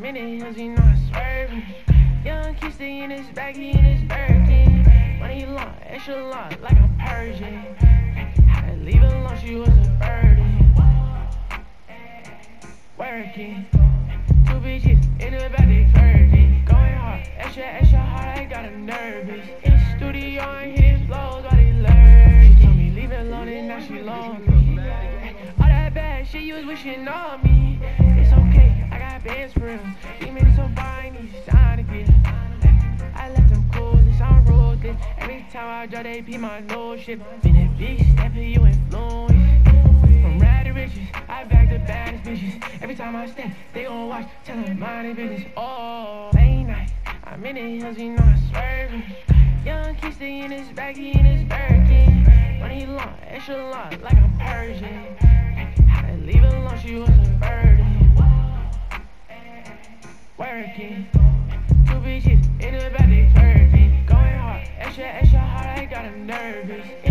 I'm in the hills, you know I'm swerving. Young kid stay in his bag, he in his Birkin. Money long, extra long, like I'm Persian. Had to leave her alone, she was a burden. Working, 2 bitches in the back, they twerking. Going hard, extra hard, I got her nervous. In the studio, I hit his flows while they lurking. She told me leave it alone and now she lonely. All that bad shit you was wishing on me. It's okay, I got bands for real. She made it so far, I need to sign again. I left them cool, this on ruthless. Every time I drop, they be my no shit. Been a big step in you influence. From rad to riches, I back the baddest bitches. Every time I step, they gon' watch, tell them mind their business. Oh, late night, I'm in the hills, you know I'm swerving. Young kid stay in his bag, he in his Birkin. Money long, extra long, like I'm Persian. Had to leave her alone, she was a burden. Working, 2 bitches in the back, they twerking. Going hard, extra hard, I got her nervous.